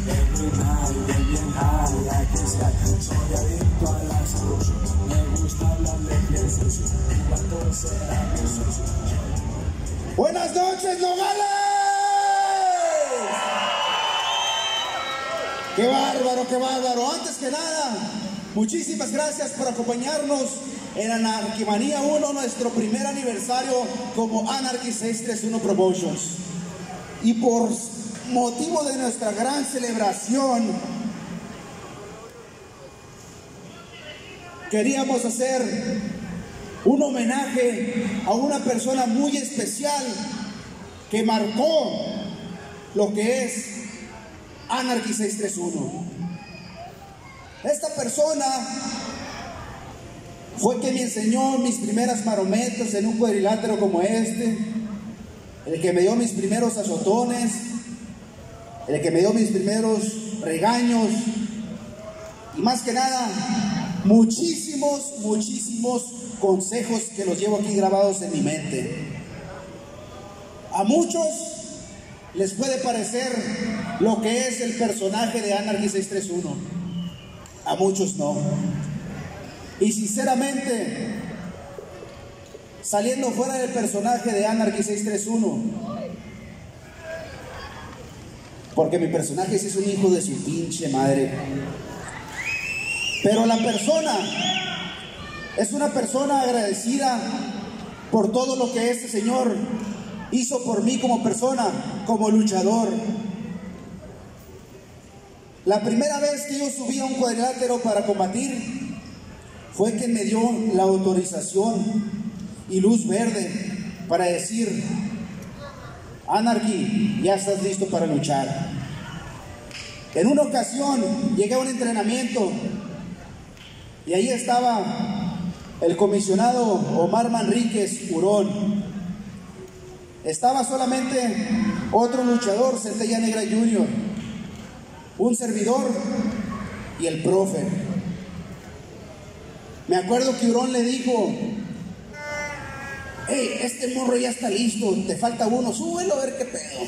Every night, getting high, I can sky. Soy adicto a la salud. Me gusta hablarle bien sucio. ¿Cuánto será mi socio? Buenas noches, Nogales. Qué bárbaro, qué bárbaro. Antes que nada, muchísimas gracias por acompañarnos en Anarquimanía 1, nuestro primer aniversario como Anarchy 631 Promotions. Y por motivo de nuestra gran celebración, queríamos hacer un homenaje a una persona muy especial que marcó lo que es Anarchy 631. Esta persona fue quien me enseñó mis primeras marometas en un cuadrilátero como este, el que me dio mis primeros azotones, el que me dio mis primeros regaños y más que nada muchísimos consejos que los llevo aquí grabados en mi mente. A muchos les puede parecer lo que es el personaje de Anarchy 631, a muchos no. Y sinceramente, saliendo fuera del personaje de Anarchy 631, porque mi personaje sí es un hijo de su pinche madre, pero la persona es una persona agradecida por todo lo que este señor hizo por mí como persona, como luchador. La primera vez que yo subí a un cuadrilátero para combatir fue quien me dio la autorización y luz verde para decir: Anarchy, ya estás listo para luchar. En una ocasión llegué a un entrenamiento y ahí estaba el comisionado Omar Manríquez Hurón. Estaba solamente otro luchador, Centella Negra Jr., un servidor y el profe. Me acuerdo que Hurón le dijo: hey, este morro ya está listo, te falta uno, súbelo a ver qué pedo.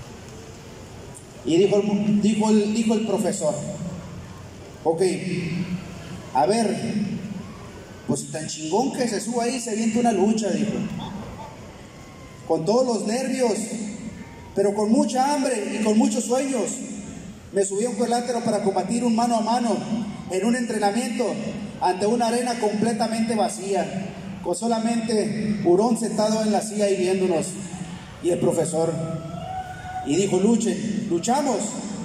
Y dijo el profesor: ok, a ver, pues tan chingón que se suba ahí y se avienta una lucha, dijo. Con todos los nervios, pero con mucha hambre y con muchos sueños, me subí a un cuadrilátero para combatir un mano a mano en un entrenamiento ante una arena completamente vacía, con solamente Hurón sentado en la silla y viéndonos, y el profesor. Y dijo: luchen, luchamos.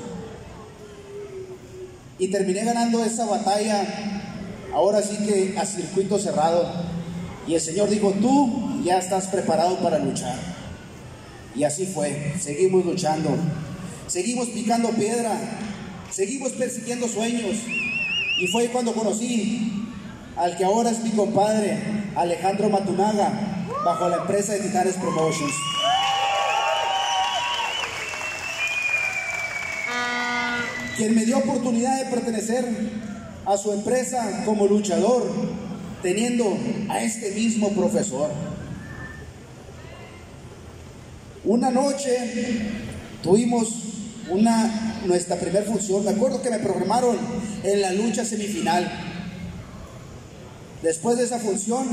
Y terminé ganando esa batalla, ahora sí que a circuito cerrado. Y el señor dijo: tú ya estás preparado para luchar. Y así fue, seguimos luchando, seguimos picando piedra, seguimos persiguiendo sueños. Y fue cuando conocí al que ahora es mi compadre, Alejandro Matunaga, bajo la empresa de Titanes Promotions. Quien me dio oportunidad de pertenecer a su empresa como luchador, teniendo a este mismo profesor. Una noche tuvimos nuestra primera función. Me acuerdo que me programaron en la lucha semifinal. Después de esa función,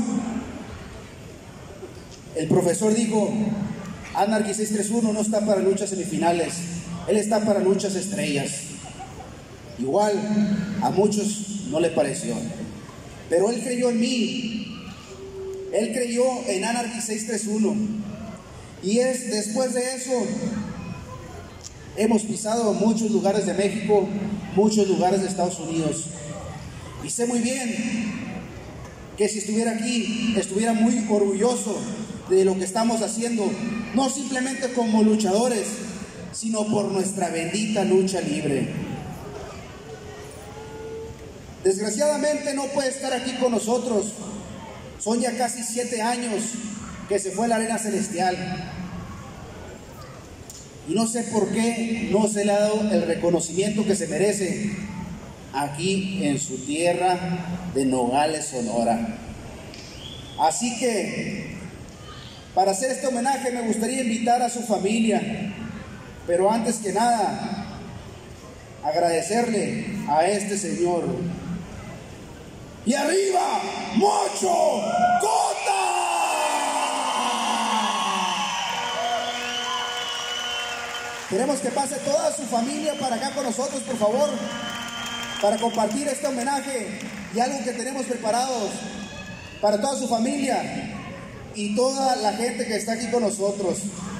el profesor dijo: Anarchy 631 no está para luchas semifinales, él está para luchas estrellas. Igual a muchos no le pareció, pero él creyó en mí, él creyó en Anarchy 631. Y después de eso hemos pisado muchos lugares de México, muchos lugares de Estados Unidos, y sé muy bien que si estuviera aquí, estuviera muy orgulloso de lo que estamos haciendo, no simplemente como luchadores, sino por nuestra bendita lucha libre. Desgraciadamente no puede estar aquí con nosotros. Son ya casi 7 años que se fue a la Arena Celestial. Y no sé por qué no se le ha dado el reconocimiento que se merece aquí en su tierra de Nogales, Sonora. Así que, para hacer este homenaje, me gustaría invitar a su familia. Pero antes que nada, agradecerle a este señor. ¡Y arriba, Mocho Cota! Queremos que pase toda su familia para acá con nosotros, por favor, para compartir este homenaje y algo que tenemos preparados para toda su familia y toda la gente que está aquí con nosotros.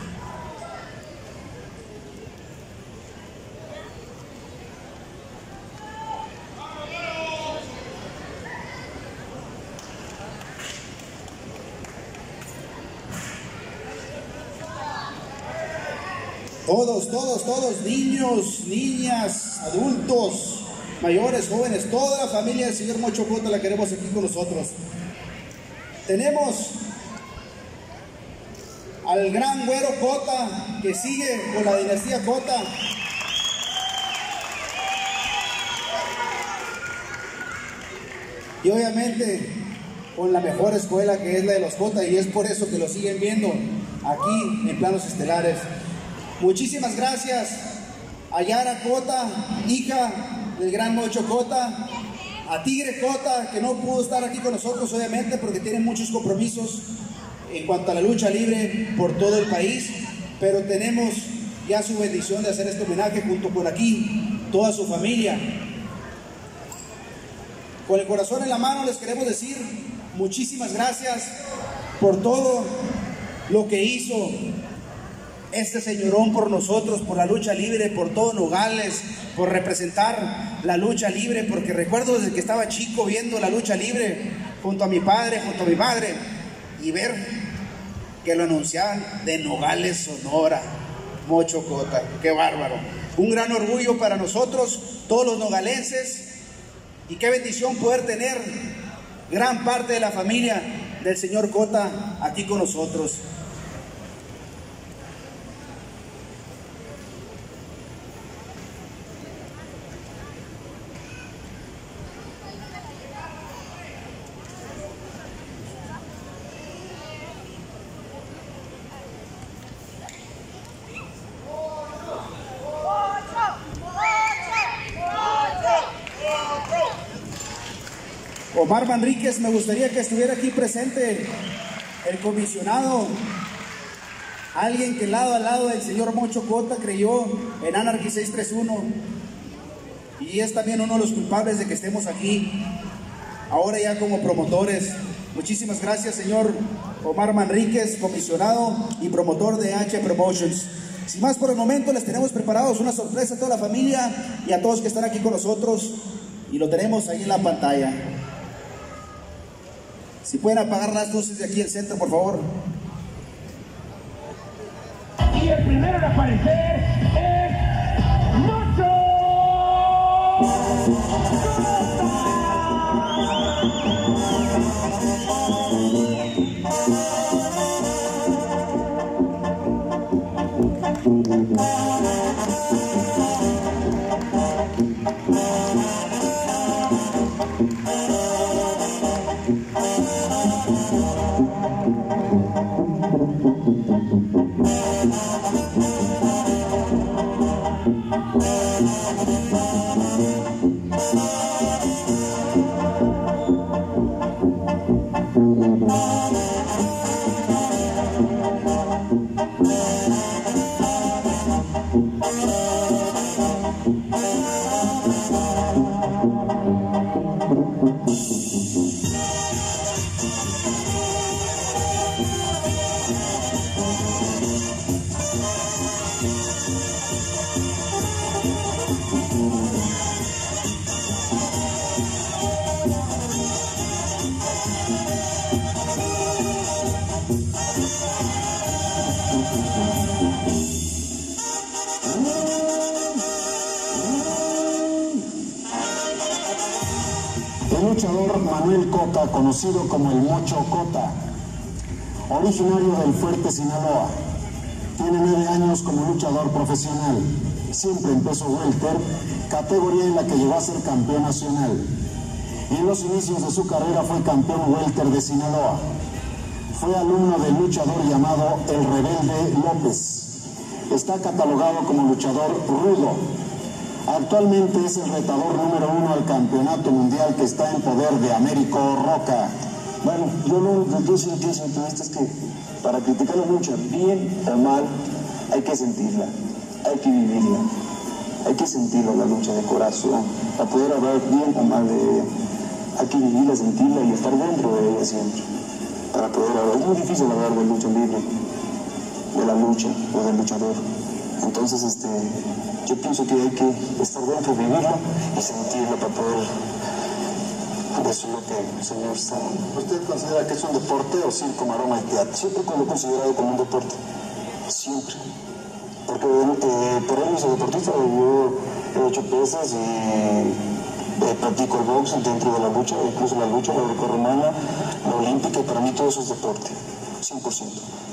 Todos, niños, niñas, adultos, mayores, jóvenes, toda la familia del señor Mocho Cota la queremos aquí con nosotros. Tenemos al gran Güero Cota, que sigue con la dinastía Cota. Y obviamente con la mejor escuela, que es la de los Cota, y es por eso que lo siguen viendo aquí en Planos Estelares. Muchísimas gracias a Yara Cota, hija del gran Mocho Cota, a Tigre Cota, que no pudo estar aquí con nosotros obviamente porque tiene muchos compromisos en cuanto a la lucha libre por todo el país, pero tenemos ya su bendición de hacer este homenaje junto con aquí toda su familia. Con el corazón en la mano les queremos decir muchísimas gracias por todo lo que hizo este señorón por nosotros, por la lucha libre, por todo Nogales, por representar la lucha libre, porque recuerdo desde que estaba chico viendo la lucha libre junto a mi padre, junto a mi madre, y ver que lo anunciaban de Nogales, Sonora, Mocho Cota. ¡Qué bárbaro! Un gran orgullo para nosotros, todos los nogalenses, y qué bendición poder tener gran parte de la familia del señor Cota aquí con nosotros. Omar Manríquez, me gustaría que estuviera aquí presente el comisionado, alguien que lado a lado del señor Mocho Cota creyó en Anarchy 631 y es también uno de los culpables de que estemos aquí ahora ya como promotores. Muchísimas gracias, señor Omar Manríquez, comisionado y promotor de H Promotions. Sin más por el momento, les tenemos preparados una sorpresa a toda la familia y a todos que están aquí con nosotros, y lo tenemos ahí en la pantalla. Si pueden apagar las luces de aquí el centro, por favor. Y el primero en aparecer es Mocho luchador Manuel Cota, conocido como el Mocho Cota, originario del Fuerte, Sinaloa. Tiene 9 años como luchador profesional, siempre en peso welter, categoría en la que llegó a ser campeón nacional. Y en los inicios de su carrera fue campeón welter de Sinaloa. Fue alumno del luchador llamado El Rebelde López. Está catalogado como luchador rudo. Actualmente es el retador número 1 al campeonato mundial que está en poder de Américo Roca. Bueno, yo sí pienso es que para criticar la lucha, bien o mal, hay que sentirla, hay que vivirla, hay que sentirla la lucha de corazón, para poder hablar bien o mal de ella. Hay que vivirla, sentirla y estar dentro de ella siempre, para poder hablar. Es muy difícil hablar de lucha libre, de la lucha o del luchador. Entonces, yo pienso que hay que estar dentro, vivirla y sentirla para poder decir lo que el señor está. ¿Usted considera que es un deporte o circo, maroma y teatro? Siempre lo he considerado como un deporte, siempre. Porque por él soy deportista, yo he hecho pesas y practico el box dentro de la lucha, incluso la lucha, la grecorromana, la olímpica, y para mí todo eso es deporte, 100%.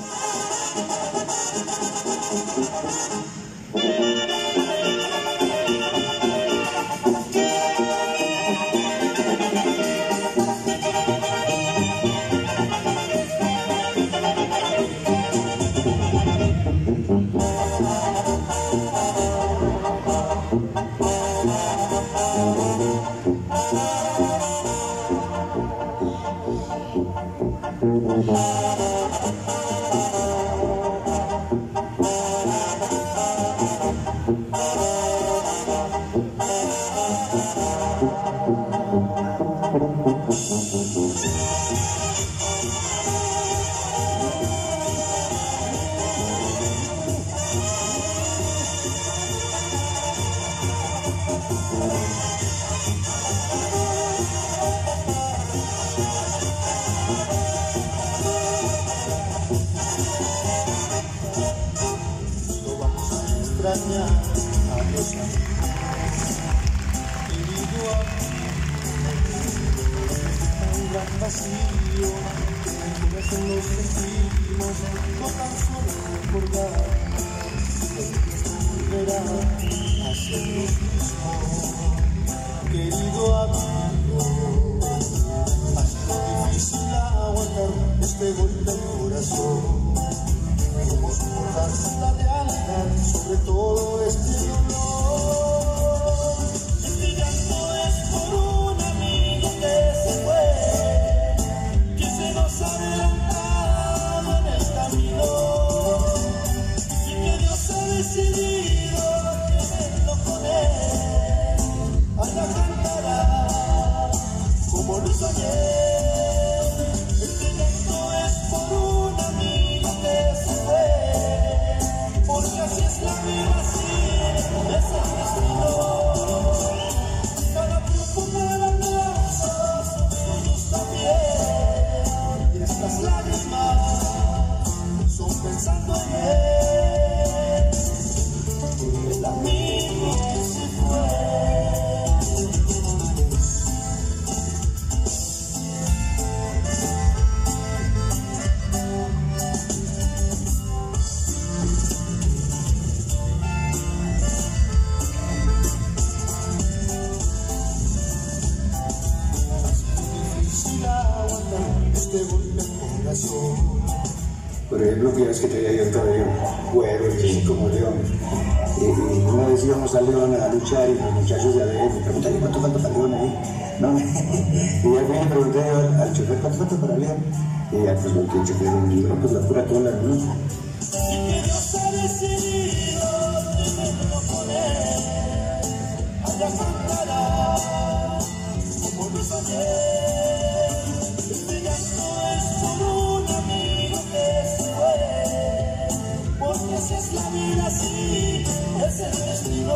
Querido amigo, ha sido difícil aguantar este golpe al corazón. ¿Cómo soportar la realidad, sobre todo este dolor? Este llanto es por un amigo que se fue, que se nos ha adelantado en el camino, y que Dios ha decidido tenerlo con él. Allá cantará como lo soñé. Este llanto es por un amigo que se fue, porque así es la vida, así es el destino. Cada triunfo, cada aplauso son suyos también, y estas lágrimas son pensando en él, el amigo que se fue. Este golpe al corazón. Por ejemplo, que es que traía yo el cabello güero y como león. Y una vez íbamos a León a luchar y los muchachos de ADF me preguntan cuánto falta para León ahí. No, y al fin le pregunté al chofer cuánto falta para León. Y ya pues porque el chofer me dijo, pues la pura cola, ¿no? Y que Dios ha decidido tenerlo con él. Allá cantará como lo soñé. Este llanto es por un amigo que se fue, porque si es la vida, así es el destino.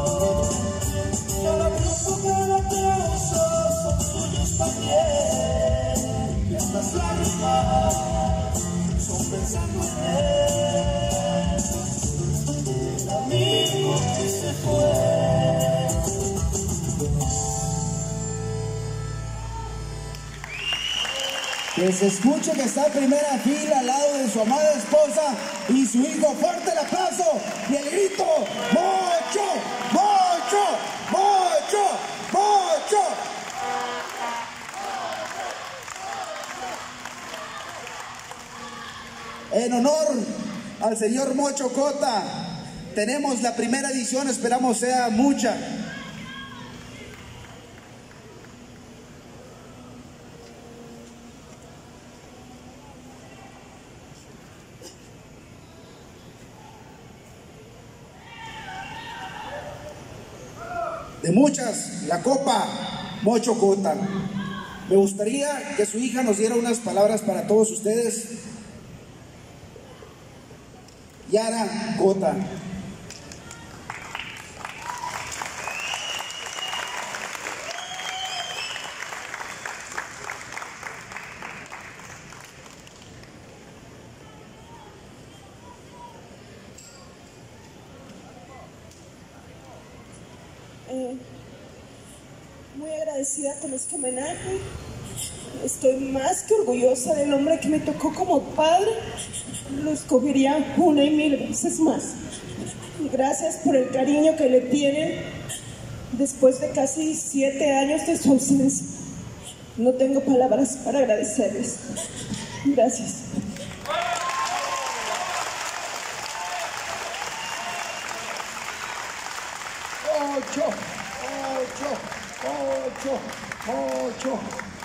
Cada triunfo, cada aplauso son suyos también, y estas lágrimas son pensando en él, el amigo que se fue. Que se escuche que está en primera fila al lado de su amada esposa y su hijo. Fuerte el aplauso y el grito: ¡Mocho! ¡Mocho! ¡Mocho! ¡Mocho! En honor al señor Mocho Cota, tenemos la primera edición, esperamos sea mucha. De muchas, la Copa Mocho Cota. Me gustaría que su hija nos diera unas palabras para todos ustedes. Yara Cota. Muy agradecida con este homenaje. Estoy más que orgullosa del hombre que me tocó como padre. Lo escogería una y mil veces más. Gracias por el cariño que le tienen después de casi 7 años de su ausencia. No tengo palabras para agradecerles. Gracias. Mocho.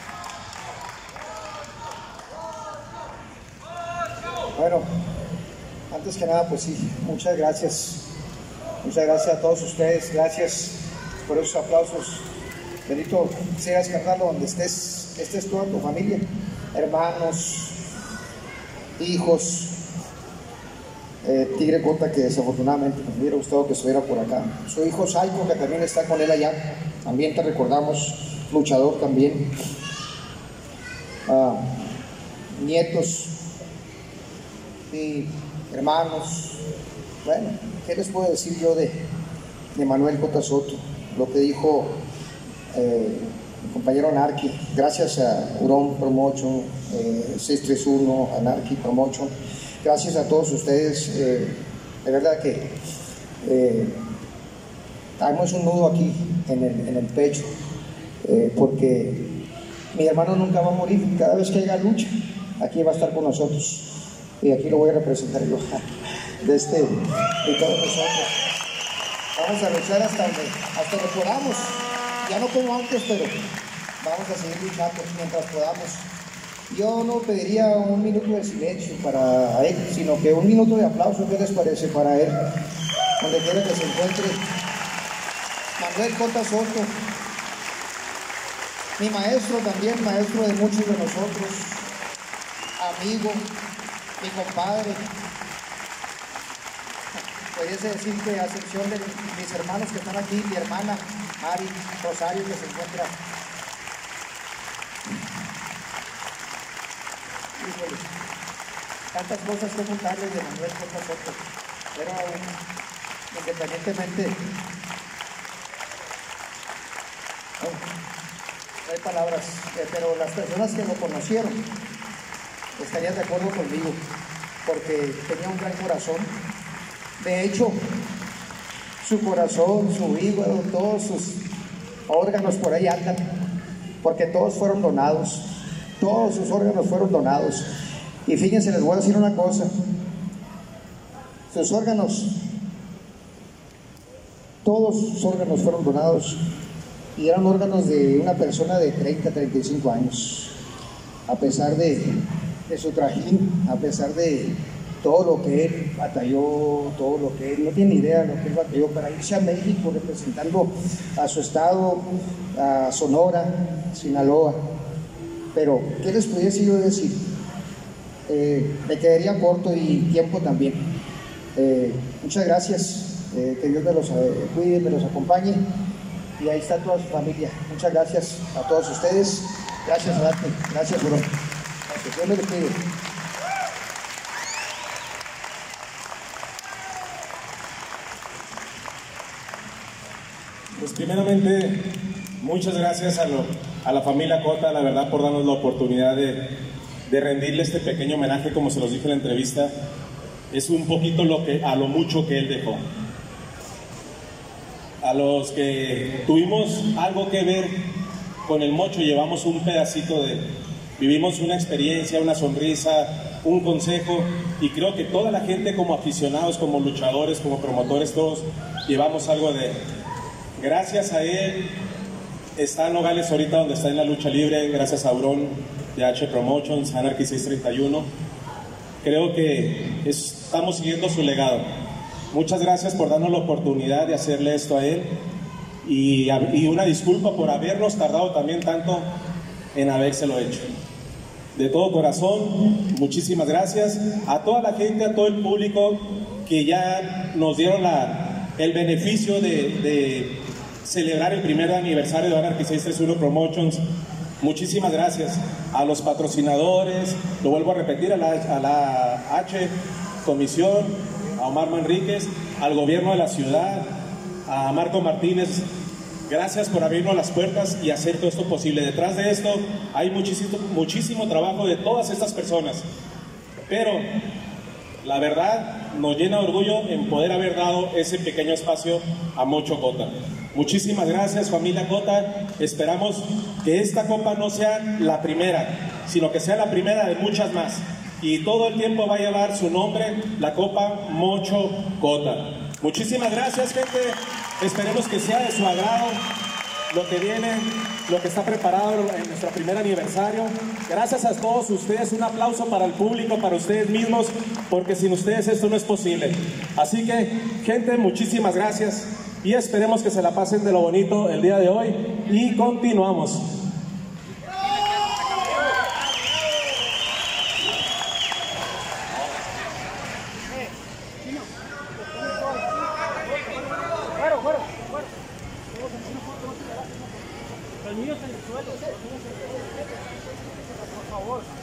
Bueno, antes que nada, pues sí, muchas gracias. Muchas gracias a todos ustedes. Gracias por esos aplausos. Benito, sigas cantando donde estés. Esta es toda tu familia, hermanos, hijos. Tigre Cota, que desafortunadamente me hubiera gustado que estuviera por acá. Su hijo Saico, que también está con él allá. También te recordamos. Luchador también. Nietos y hermanos. Bueno, ¿qué les puedo decir yo de Manuel Cota Soto? Lo que dijo mi compañero Anarqui. Gracias a Hurón Promotion, 631, Anarqui Promotion. Gracias a todos ustedes. De verdad que tenemos un nudo aquí en el pecho. Porque mi hermano nunca va a morir. Cada vez que haya lucha, aquí va a estar con nosotros y aquí lo voy a representar yo de todos nosotros. Vamos a luchar hasta donde podamos, ya no como antes, pero vamos a seguir luchando mientras podamos. Yo no pediría un minuto de silencio para él, sino que un minuto de aplauso. ¿Qué les parece para él? Donde quiera que se encuentre. Manuel Cota Soto, mi maestro también, maestro de muchos de nosotros, amigo, mi compadre. Pudiese decir que a excepción de mis hermanos que están aquí, mi hermana Mari Rosario, que se encuentra. Híjole, tantas cosas que contarles de Manuel Cota Soto, pero independientemente, no hay palabras, pero las personas que lo conocieron estarían de acuerdo conmigo, porque tenía un gran corazón. De hecho, su corazón, su hígado, todos sus órganos por ahí andan, porque todos fueron donados, todos sus órganos fueron donados. Y fíjense, les voy a decir una cosa, sus órganos, todos sus órganos fueron donados, y eran órganos de una persona de 30, 35 años, a pesar de su trajín, a pesar de todo lo que él batalló, todo lo que él, no tiene idea de lo que él batalló para irse a México representando a su estado, a Sonora, Sinaloa. Pero, ¿qué les pudiese yo decir? Me quedaría corto y tiempo también. Muchas gracias, que Dios me los cuide, me los acompañe. Y ahí está toda su familia. Muchas gracias a todos ustedes. Gracias, Adarte. Gracias, bro. Gracias. Dios me los cuide. Pues primeramente, muchas gracias a la familia Cota, la verdad, por darnos la oportunidad de rendirle este pequeño homenaje, como se los dije en la entrevista. Es un poquito a lo mucho que él dejó. A los que tuvimos algo que ver con el Mocho, llevamos un pedacito vivimos una experiencia, una sonrisa, un consejo, y creo que toda la gente como aficionados, como luchadores, como promotores, todos llevamos algo de él. Gracias a él está Nogales ahorita donde está en la lucha libre, gracias a Aurón de H Promotions, Anarchy 631. Creo que estamos siguiendo su legado. Muchas gracias por darnos la oportunidad de hacerle esto a él, y una disculpa por habernos tardado también tanto en habérselo hecho. De todo corazón, muchísimas gracias a toda la gente, a todo el público que ya nos dieron el beneficio de celebrar el primer aniversario de Anarchy 631 Promotions. Muchísimas gracias a los patrocinadores, lo vuelvo a repetir, a la H Comisión, a Omar Manríquez, al gobierno de la ciudad, a Marco Martínez. Gracias por abrirnos las puertas y hacer todo esto posible. Detrás de esto hay muchísimo trabajo de todas estas personas, pero la verdad nos llena de orgullo en poder haber dado ese pequeño espacio a Mocho Cota. Muchísimas gracias, familia Cota. Esperamos que esta copa no sea la primera, sino que sea la primera de muchas más, y todo el tiempo va a llevar su nombre, la Copa Mocho Cota. Muchísimas gracias, gente. Esperemos que sea de su agrado lo que viene, lo que está preparado en nuestro primer aniversario. Gracias a todos ustedes, un aplauso para el público, para ustedes mismos, porque sin ustedes esto no es posible. Así que, gente, muchísimas gracias y esperemos que se la pasen de lo bonito el día de hoy, y continuamos. Los niños en el suelo, por favor.